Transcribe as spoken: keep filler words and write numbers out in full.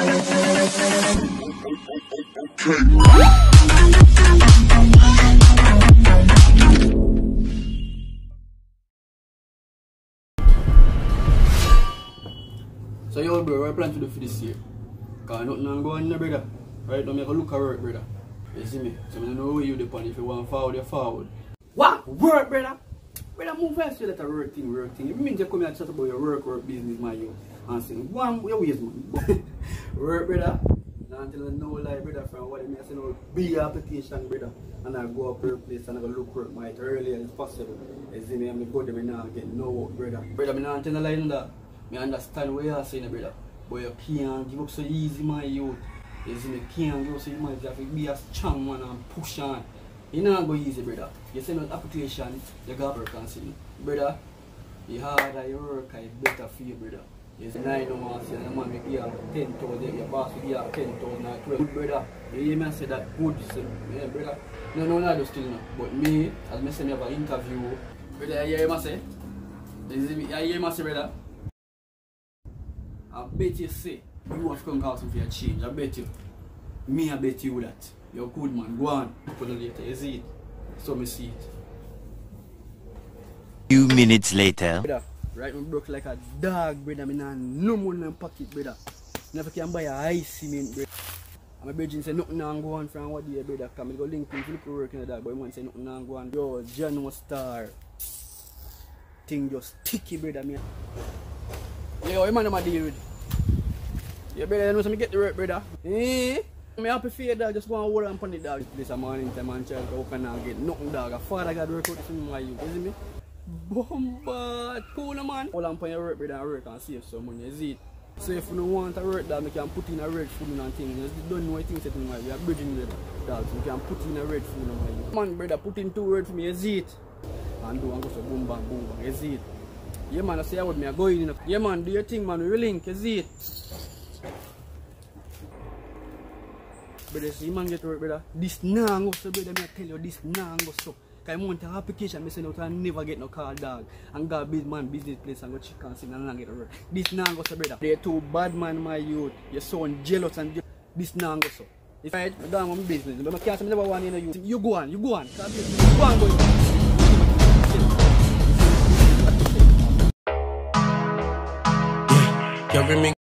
So yo bro, what I plan to do for this year? Cause nothing I'm going there, brother. Right now, I can look at work, brother. You see me? So I don't know where you depend. If you want forward, you forward. What? Work, brother? Brother, move fast to that work thing, work thing. If you mean to come here and chat about your work, work business, my you. And say, one, your ways, man. Work, brother. Now until I know lie, brother, from what I mean, I say, no, be application, brother. And I go up to a place and I go look work my early as possible. You see me? I'm going to go there now and get no work, brother. Brother, I'm not telling a lie in that. I understand what you're saying, brother. But you can't give up so easy, my youth. You see me? Can't give up so easy, man. You have to be a strong man and push on. You not go easy, brother. You send out application, you got work and see. Brother, the harder you work, it's better for you, brother. You see, nine no more, say, the man will give you ten thousand, your boss will give you ten thousand or twelve. Good, brother. You hear me say that good, say, yeah, brother. No, no, no, I do still know. But me, as I say, I have an interview. Brother, you hear me say? You see me? You hear me say, brother? I bet you say, you have to come out for your change. I bet you. Me, I bet you that. You're good, man. Go on. Put it later. You see it? So me see it. Few minutes later. Brother, right, me broke like a dog, brother. Me nah no money in my pocket, brother. Never can buy a ice cement, brother. And my brother say nothing nah go on from what day, brother. Come me go link him to look work in the dog. But man say nothing nah go on. Yo, John was star. Thing just sticky, brother. Me. Yo, you man I'm a deal with. Yeah, brother, you know so me get the work, brother. Eh? I'm happy for you, dog. Just go and hold on upon the dog. This a morning time and child how can I get nothing, dog. A father got to work out for my youth, you see me? Bomba, cool man. Hold on upon your work, brother, and work and save some money, you see it? So if you don't want to work, dog, you can put in a red food and things. You don't know what things that in my way. We are bridging with dog, so you can put in a red food on my youth. Man, brother, put in two words for me, you see it? And do and go so boom bang, boom bang, you see it? Yeah man, I say I would me I go in. Yeah man, do your thing man, we link, you see it? Brother, see man get to work, brother. This nah go so, brother, me I tell you, this nah go so. Cause I want an application, I send out and never get no call, dog. And go big man business place and go chicken and sit and not get to work. This nah go so, brother. They're too bad man, my youth. You're so jealous and jealous. This nah go so. If I go on my business, but I can't say never want you know you. You go on, you go on. Go on, go on. You're